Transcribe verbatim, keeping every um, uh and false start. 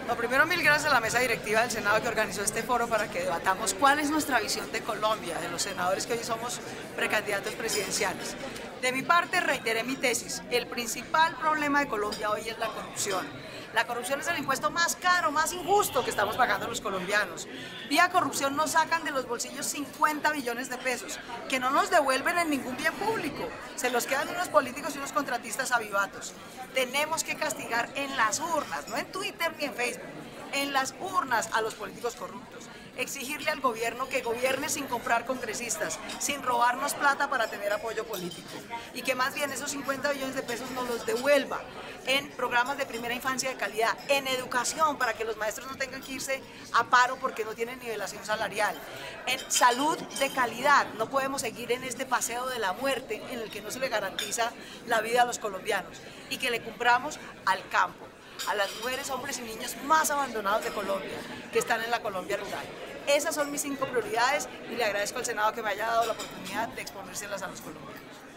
Lo primero, mil gracias a la mesa directiva del Senado que organizó este foro para que debatamos cuál es nuestra visión de Colombia, de los senadores que hoy somos precandidatos presidenciales. De mi parte, reiteré mi tesis. El principal problema de Colombia hoy es la corrupción. La corrupción es el impuesto más caro, más injusto que estamos pagando los colombianos. Vía corrupción nos sacan de los bolsillos cincuenta billones de pesos, que no nos devuelven en ningún bien público. Se los quedan unos políticos y unos contratistas avivatos. Tenemos que castigar en las urnas, no en Twitter ni en Facebook, en las urnas a los políticos corruptos. Exigirle al gobierno que gobierne sin comprar congresistas, sin robarnos plata para tener apoyo político, y que más bien esos cincuenta billones de pesos nos los devuelva en programas de primera infancia de calidad, en educación para que los maestros no tengan que irse a paro porque no tienen nivelación salarial, en salud de calidad. No podemos seguir en este paseo de la muerte en el que no se le garantiza la vida a los colombianos, y que le cumplamos al campo, a las mujeres, hombres y niños más abandonados de Colombia, que están en la Colombia rural. Esas son mis cinco prioridades y le agradezco al Senado que me haya dado la oportunidad de exponérselas a los colombianos.